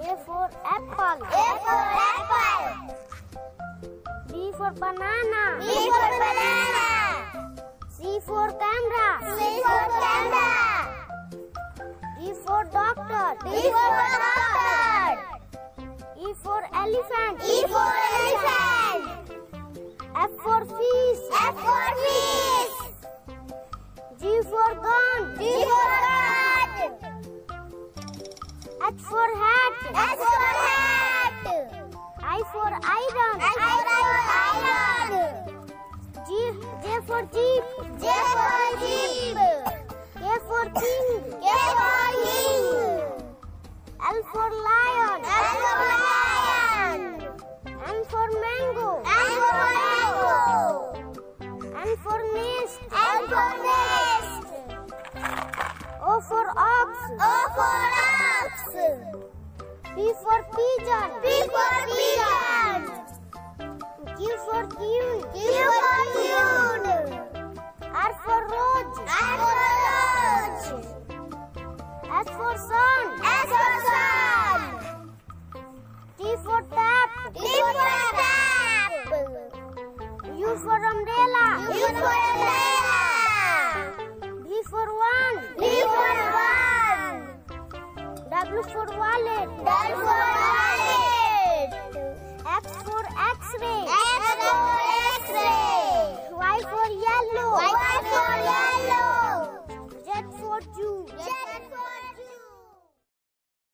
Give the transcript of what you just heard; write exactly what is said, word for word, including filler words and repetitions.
A for apple. A for apple. B for banana. B for banana. C for camera. C for camera. D for doctor. D for doctor. E for elephant. E for elephant. F for fish. F for fish. G for gun. G for gun. H for hat. H for hat. I for iron. I for iron. G, J for jeep. J for jeep. K for king. K for king. L for lion. L for lion. M for mango. M for mango. N for nest. N for nest. O for ox. O for ox. P for pigeon. P for pigeon. Q for queen. Q for queen. R for rose. R for rose. S for sun. S for sun. T for tap. T for tap. U for umbrella. U for umbrella. V for one. V for one. W for wallet. W for wallet. X for X-ray.